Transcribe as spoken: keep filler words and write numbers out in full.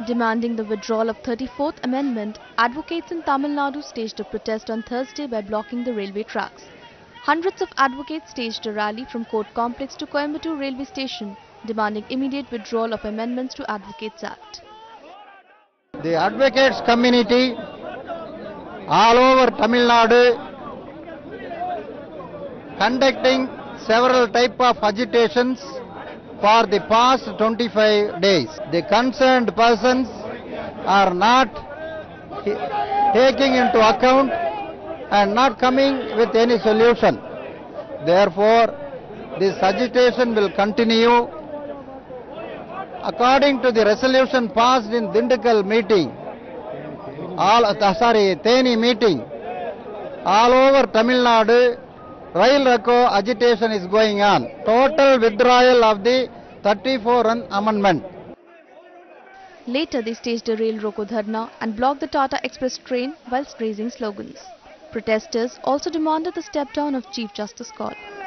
Demanding the withdrawal of thirty-fourth Amendment, advocates in Tamil Nadu staged a protest on Thursday by blocking the railway tracks. Hundreds of advocates staged a rally from Court Complex to Coimbatore railway station, demanding immediate withdrawal of amendments to Advocates Act. The advocates community all over Tamil Nadu conducting several type of agitations for the past twenty-five days. The concerned persons are not taking into account and not coming with any solution. Therefore, this agitation will continue. According to the resolution passed in Dindigul meeting, all uh, sorry, Theni meeting, all over Tamil Nadu, Rail Roko agitation is going on. Total withdrawal of the thirty-fourth Amendment. Later, they staged a Rail Roko Dharna and blocked the Tata Express train whilst raising slogans. Protesters also demanded the step down of Chief Justice Court.